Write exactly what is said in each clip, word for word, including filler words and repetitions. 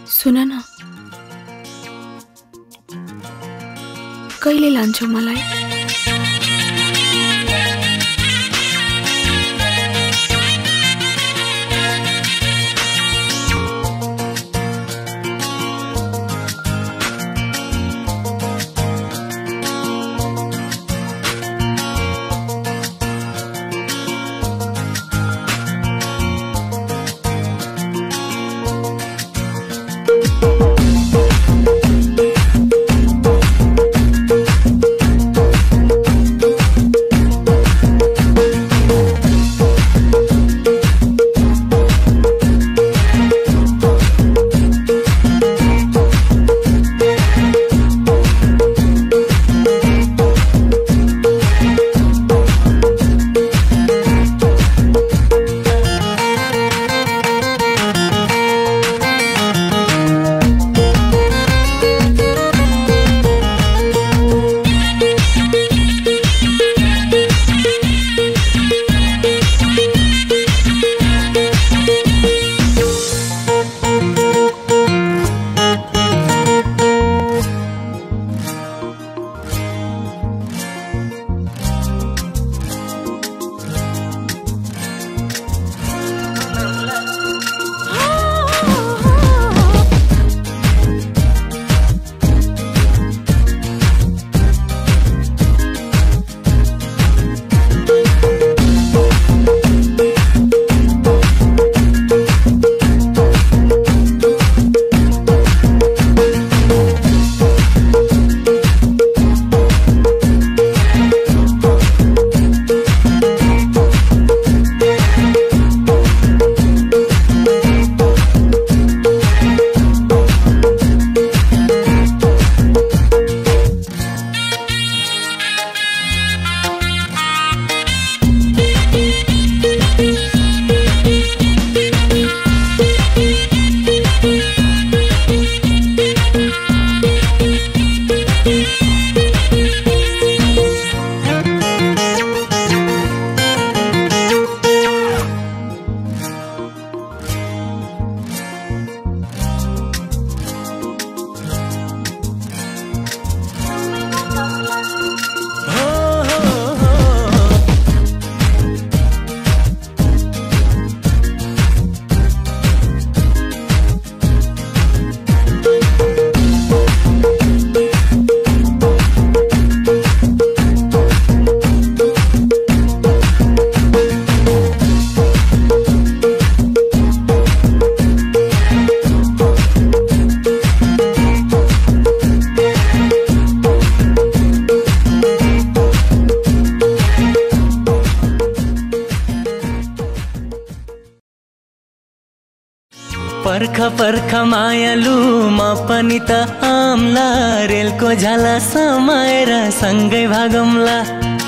सुन न, कहिले लान्छौ मलाई? पर्खा पर्खा मायालु म पनि त आम्ला, रेलको झाला समाएर सँगै भागौँला।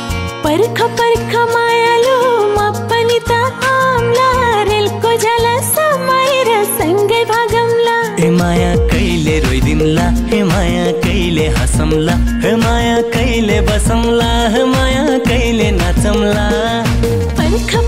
पर्खा पर्खा मायालु म पनि त आम्ला, रेलको झाला समाएर सँगै भागौँला। हे माया कहिले रोइदिउँला, हे माया कहिले हँसौँला, हे माया कहिले बसौँला, हे माया कहिले नाचौँला। पर्खा